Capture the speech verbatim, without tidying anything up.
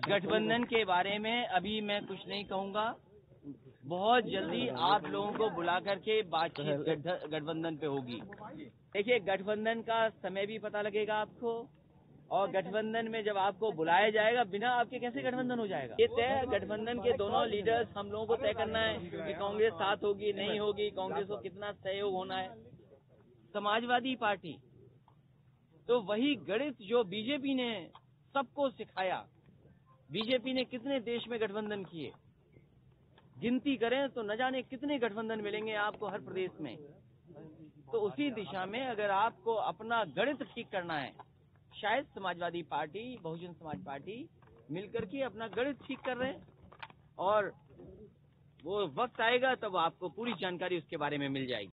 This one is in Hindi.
गठबंधन के बारे में अभी मैं कुछ नहीं कहूंगा। बहुत जल्दी आप लोगों को बुला करके बातचीत गठबंधन पे होगी। देखिए, गठबंधन का समय भी पता लगेगा आपको, और गठबंधन में जब आपको बुलाया जाएगा, बिना आपके कैसे गठबंधन हो जाएगा? ये तय गठबंधन के दोनों लीडर्स हम लोगों को तय करना है कि कांग्रेस साथ होगी नहीं होगी, कांग्रेस को कितना सहयोग होना है। समाजवादी पार्टी तो वही गणित जो बीजेपी ने सबको सिखाया। बीजेपी ने कितने देश में गठबंधन किए, गिनती करें तो न जाने कितने गठबंधन मिलेंगे आपको हर प्रदेश में। तो उसी दिशा में अगर आपको अपना गणित ठीक करना है, शायद समाजवादी पार्टी, बहुजन समाज पार्टी मिलकर के अपना गणित ठीक कर रहे हैं, और वो वक्त आएगा तब आपको पूरी जानकारी उसके बारे में मिल जाएगी।